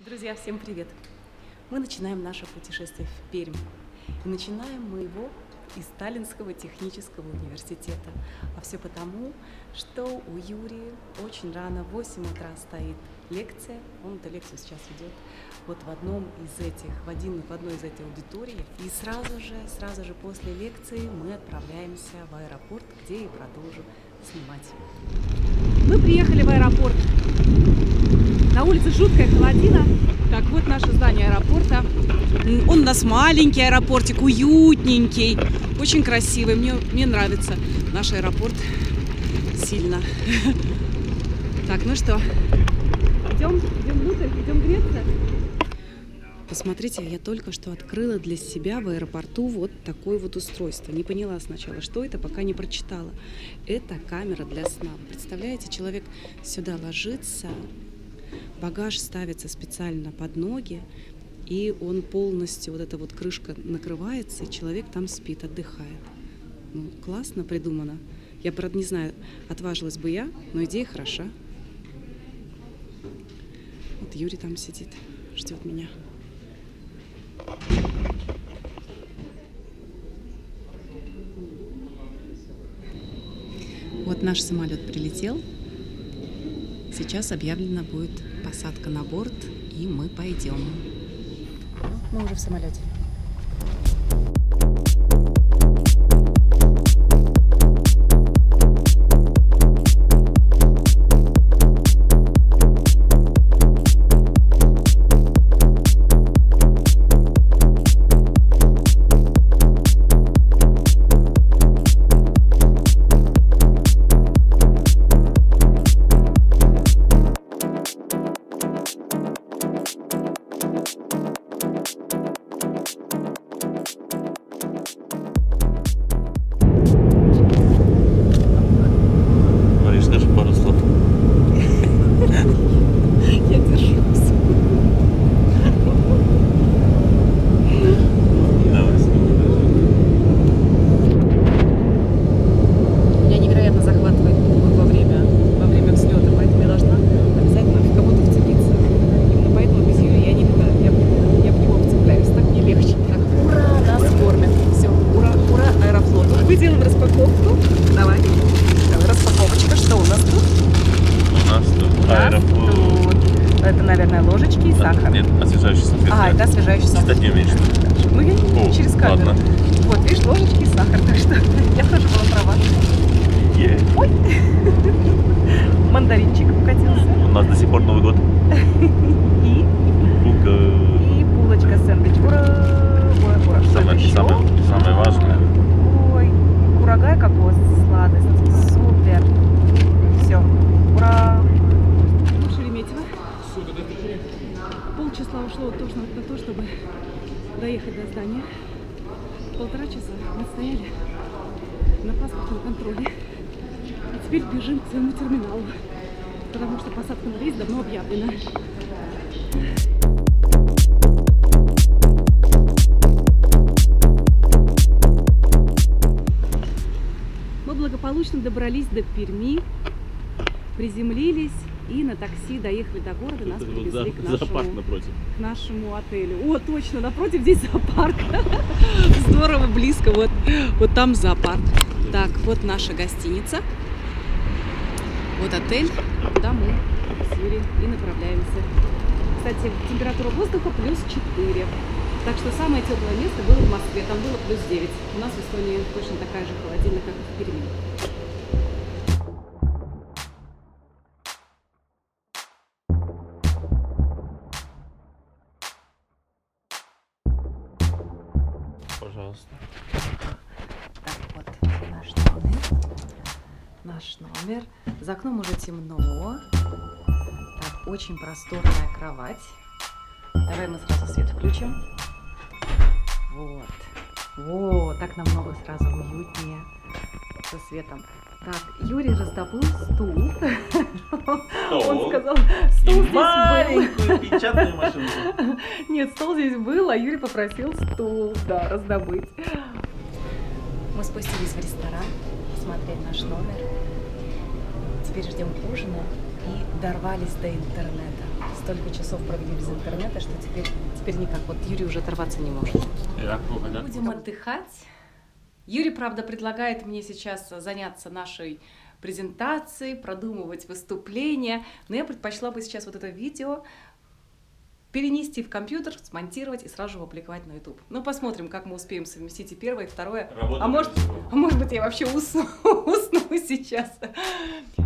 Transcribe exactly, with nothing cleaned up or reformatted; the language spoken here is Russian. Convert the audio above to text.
Друзья, всем привет! Мы начинаем наше путешествие в Пермь. И начинаем мы его из Таллинского технического университета. А все потому, что у Юрия очень рано, в восемь утра стоит лекция. Он эту лекцию сейчас ведет вот в одном из этих, в, один, в одной из этих аудиторий. И сразу же, сразу же после лекции мы отправляемся в аэропорт, где и продолжим снимать. Мы приехали в аэропорт. На улице жуткая холодина. Так, вот наше здание аэропорта. Он у нас маленький аэропортик, уютненький, очень красивый. Мне, мне нравится наш аэропорт сильно. Так, ну что, идем, идем внутрь, идем греться. Посмотрите, я только что открыла для себя в аэропорту вот такое вот устройство. Не поняла сначала, что это, пока не прочитала. Это камера для сна. Представляете, человек сюда ложится, багаж ставится специально под ноги, и он полностью, вот эта вот крышка накрывается, и человек там спит, отдыхает. Ну, классно придумано. Я, правда, не знаю, отважилась бы я, но идея хороша. Вот Юрий там сидит, ждет меня. Вот наш самолет прилетел. Сейчас объявлена будет посадка на борт, и мы пойдем. Мы уже в самолете. Это, наверное, ложечки и сахар. Нет, освежающий салфетка. А, это освежающий салфетка. Чистоте меньше. Ну, я не О, через камеру. Ладно. Вот, видишь, ложечки и сахар. Так что я тоже была права. Yeah. Ой! Мандаринчик укатился. У нас до сих пор Новый год. И? Булка. И булочка сэндвич. Ура! Ура, ура. Что Самое, это еще? самое, самое важное. Ой, курага и кокос. Сладость. Супер. Все. Ура! Ну, Шереметьево. Полчаса ушло точно на то, чтобы доехать до здания. Полтора часа мы стояли на паспортном контроле. И теперь бежим к своему терминалу, потому что посадка на рейс давно объявлена. Мы благополучно добрались до Перми, приземлились и на такси доехали до города. Нас привезли к нашему, к нашему отелю. О, точно, напротив здесь зоопарк. Здорово, близко. Вот, вот там зоопарк. Так, вот наша гостиница. Вот отель, куда мы с Юрием и направляемся. Кстати, температура воздуха плюс четыре. Так что самое теплое место было в Москве. Там было плюс девять. У нас в Эстонии точно такая же холодильная, как и в Перми. Пожалуйста. Так, вот наш номер. Наш номер. За окном уже темно. Так, очень просторная кровать. Давай мы сразу свет включим. Вот. Вот, так намного сразу уютнее со светом. Так, Юрий раздобыл стул. Он сказал, стул здесь был. Маленькую печатную машинку. Нет, стол здесь был, а Юрий попросил стул, да, раздобыть. Мы спустились в ресторан, посмотреть наш номер. Теперь ждем ужина и дорвались до интернета. столько часов провели без интернета, что теперь, теперь никак. Вот Юрий уже оторваться не может. Будем отдыхать. Юрий, правда, предлагает мне сейчас заняться нашей презентацией, продумывать выступления, но я предпочла бы сейчас вот это видео перенести в компьютер, смонтировать и сразу же опубликовать на YouTube. Ну, посмотрим, как мы успеем совместить и первое, и второе. Работа а может, а может быть, я вообще усну, усну сейчас.